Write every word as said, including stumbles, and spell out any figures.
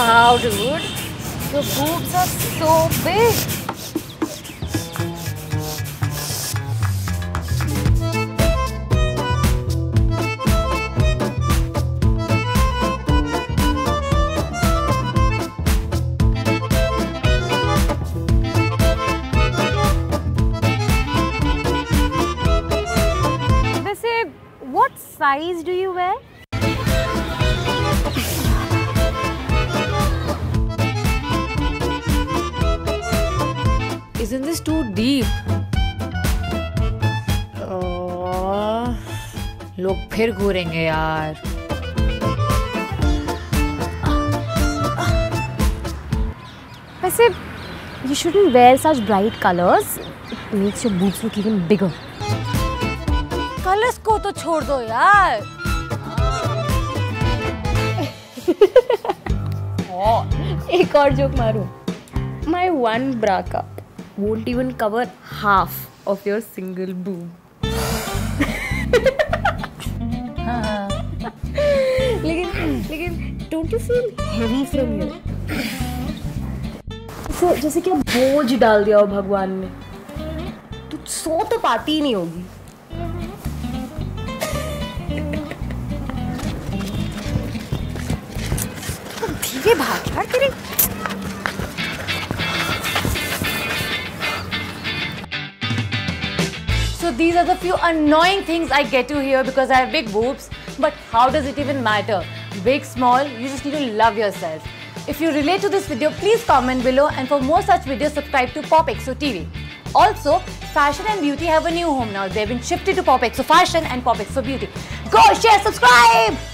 Wow, dude. Your boobs are so big. वैसे, what size do you wear? Isn't this too deep? Oh, लोग फिर घूरेंगे यार। वैसे, you shouldn't wear such bright colors. It makes your boobs look even bigger. Colors को तो छोड़ दो यार। एक और जोक मारूं। My one bra cup won't even cover half of your single boob. लेकिन लेकिन don't you feel heavy from here? जैसे जैसे क्या बोझ डाल दिया हो भगवान ने। तू सो तो पाती ही नहीं होगी। धीरे भाग यार तेरे। So these are the few annoying things I get to hear because I have big boobs. But how does it even matter? Big, small, you just need to love yourself. If you relate to this video, please comment below, and for more such videos, subscribe to Popexo T V. Also, fashion and beauty have a new home now. They've been shifted to Popexo Fashion and Popexo Beauty. Go share, subscribe!